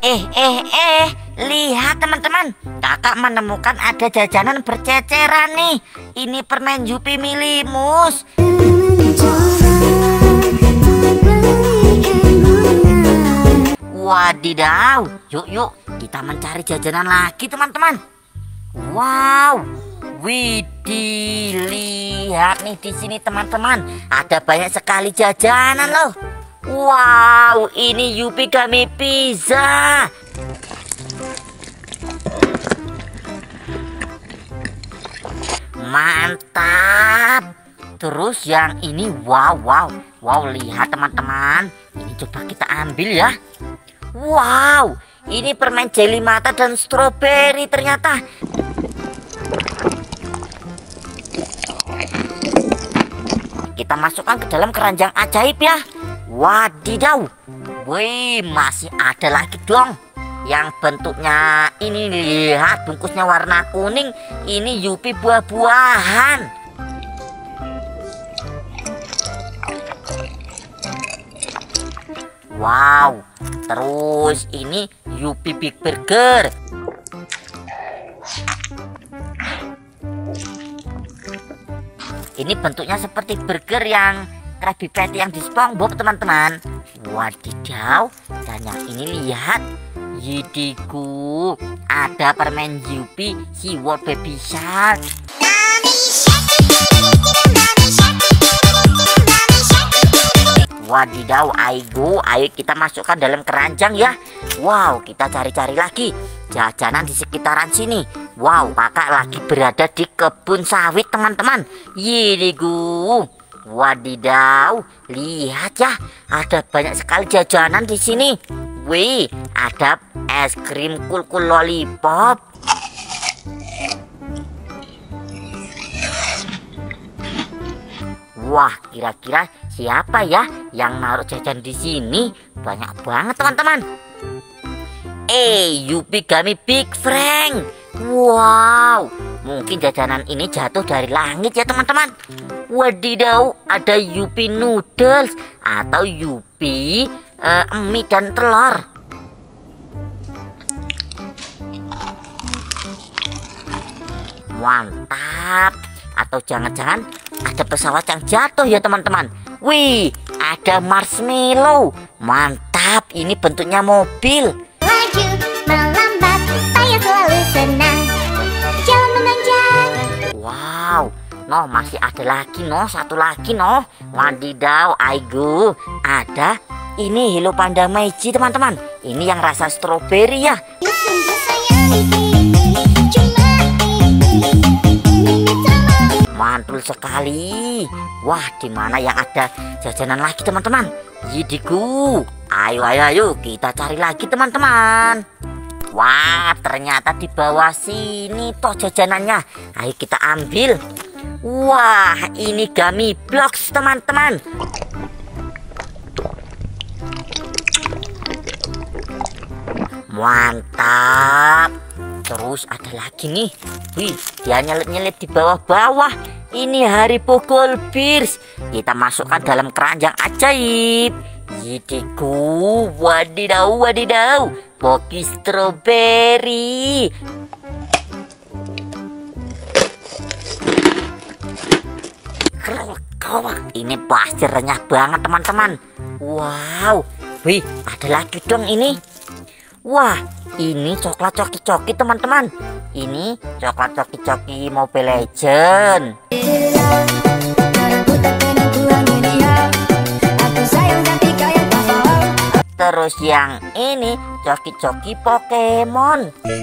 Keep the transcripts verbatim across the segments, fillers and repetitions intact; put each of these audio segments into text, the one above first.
Eh, eh, eh, lihat teman-teman, kakak menemukan ada jajanan berceceran nih. Ini permen Yupi Milimus. Wadidaw, yuk yuk kita mencari jajanan lagi teman-teman. Wow, widih, lihat nih di sini teman-teman, ada banyak sekali jajanan loh. Wow, ini Yupi Gummy Pizza. Mantap. Terus yang ini, wow, wow, wow, lihat teman-teman. Ini coba kita ambil ya. Wow, ini permen jelly mata dan stroberi ternyata. Kita masukkan ke dalam keranjang ajaib ya. Wadidaw, wih, masih ada lagi dong. Yang bentuknya ini, lihat bungkusnya warna kuning. Ini Yupi buah-buahan. Wow, terus ini Yupi Big Burger. Ini bentuknya seperti burger yang Krabby Patty yang di SpongeBob teman-teman. Wadidaw, dan yang ini lihat, yidiku, ada permen Yupi SeaWorld Baby Shark. Wadidaw, ayo, ayo kita masukkan dalam keranjang ya. Wow, kita cari-cari lagi jajanan di sekitaran sini. Wow, kakak lagi berada di kebun sawit teman-teman. Yidiku, wadidaw, lihat ya, ada banyak sekali jajanan di sini. Wih, ada es krim kul-kul lollipop. Wah, kira-kira siapa ya yang naruh jajan di sini? Banyak banget teman-teman. Eh, Yupi Gummy Big Frank. Wow, mungkin jajanan ini jatuh dari langit ya teman-teman. Wadidaw, ada Yupi Noodles atau Yupi uh, mie dan telur. Mantap. Atau jangan-jangan ada pesawat yang jatuh ya teman-teman. Wih, ada marshmallow. Mantap, ini bentuknya mobil. Laju, melambat, payah selalu senang. Jalan menanjak. Wow, noh masih ada lagi noh, satu lagi noh. Wadidaw, aigo, ada ini Hello Panda Meiji teman-teman. Ini yang rasa stroberi ya. Mantul sekali. Wah, di mana yang ada jajanan lagi teman-teman? Yidiku, ayo ayo ayo kita cari lagi teman-teman. Wah, ternyata di bawah sini toh jajanannya. Ayo kita ambil. Wah, ini Gummy Blocks teman-teman. Mantap. Terus ada lagi nih. Wih, dia nyelip-nyelip di bawah-bawah. Ini Haribo Gold Bears. Kita masukkan dalam keranjang ajaib. Yidiku, wadidaw, wadidaw. Poki stroberi. Ini pasti renyah banget teman-teman. Wow, wih, ada lagi dong ini. Wah, ini coklat coki-coki teman-teman. Ini coklat coki-coki Mobile Legend. Terus yang ini coki-coki Pokemon.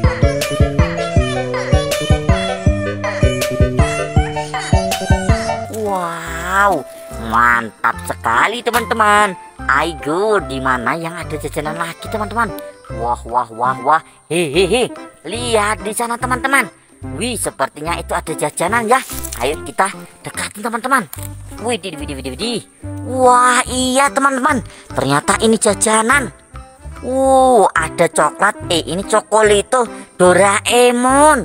Wow, mantap sekali teman-teman. Aigo, di mana yang ada jajanan lagi teman-teman? Wah, wah, wah, wah. Hehehe, lihat di sana teman-teman. Wih, sepertinya itu ada jajanan ya. Ayo kita dekatin teman-teman. Wih, di, di, di, di. Wah, iya teman-teman. Ternyata ini jajanan. Uh, ada coklat. Eh, ini Chocolito Doraemon.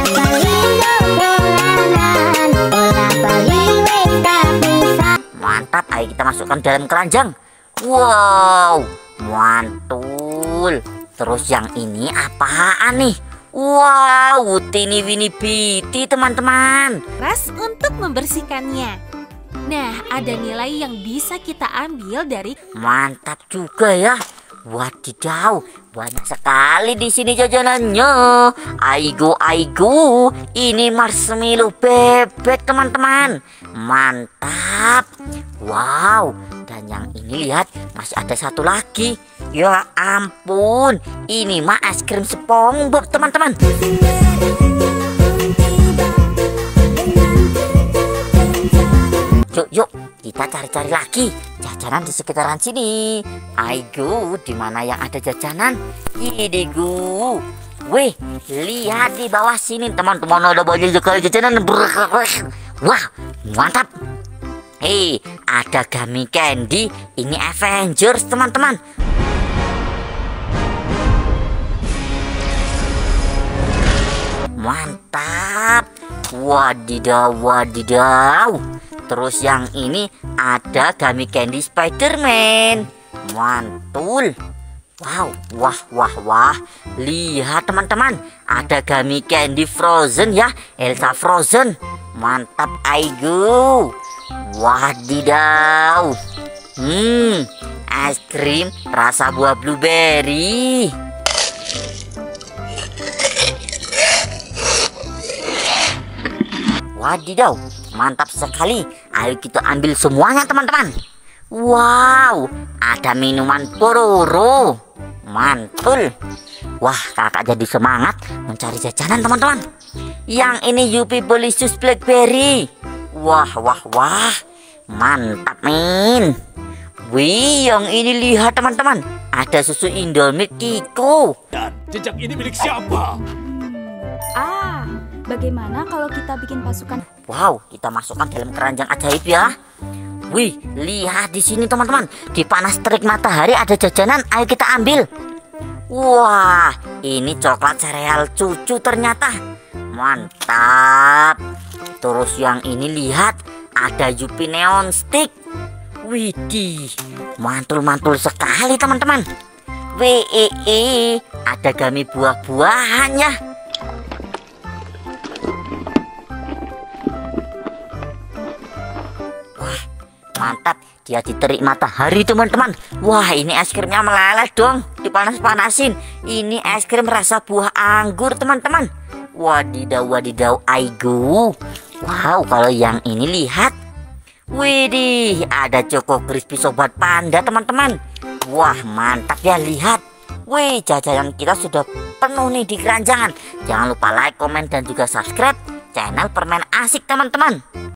Mantap, ayo kita masukkan dalam keranjang. Wow, mantul. Terus yang ini apaan nih? Wow, Tini Winnie Biti teman-teman. Keras untuk membersihkannya. Nah, ada nilai yang bisa kita ambil dari Mantap juga ya. Wadidaw, banyak sekali di sini jajanannya. Aigo, aigo, ini marshmallow bebek teman-teman. Mantap. Wow, dan yang ini lihat masih ada satu lagi. Ya ampun, ini mah es krim SpongeBob teman-teman. Yuk, yuk, kita cari-cari lagi jajanan di sekitaran sini. Aigo, di mana yang ada jajanan? Ini gu. Wih, lihat di bawah sini teman-teman, ada banyak sekali jajanan. Wah, mantap. Hei, ada gummy candy. Ini Avengers teman-teman. Mantap. Wadidaw, wadidaw. Terus yang ini ada gummy candy Spider-Man. Mantul. Wow, wah, wah, wah. Lihat teman-teman, ada gummy candy Frozen ya, Elsa Frozen. Mantap, Aigo. Wadidaw. Hmm, es krim rasa buah blueberry. Wadidaw, mantap sekali. Ayo kita ambil semuanya teman-teman. Wow, ada minuman Pororo. Mantul. Wah, kakak jadi semangat mencari jajanan teman-teman. Yang ini Yupi Bolisius Blackberry. Wah, wah, wah. Mantap, min. Wih, yang ini lihat teman-teman. Ada susu Indomie Kiko. Dan jejak ini milik siapa? Ah, bagaimana kalau kita bikin pasukan? Wow, kita masukkan dalam keranjang ajaib ya. Wih, lihat di sini teman-teman. Di panas terik matahari ada jajanan. Ayo kita ambil. Wah, ini coklat sereal cucu ternyata. Mantap. Terus yang ini lihat, ada Yupi Neon Stick. Widih, mantul-mantul sekali teman-teman. Wee, ada gummy buah-buahannya. Wah, mantap. Dia diterik matahari teman-teman. Wah, ini es krimnya meleleh dong. Dipanas-panasin. Ini es krim rasa buah anggur teman-teman. Wadidaw, wadidaw, Aigo. Wow, kalau yang ini lihat. Widih, ada Choco Crispy Sobat Panda teman-teman. Wah, mantap ya, lihat. Wih, jajanan kita sudah penuh nih di keranjangan. Jangan lupa like, komen, dan juga subscribe channel Permen Asik teman-teman.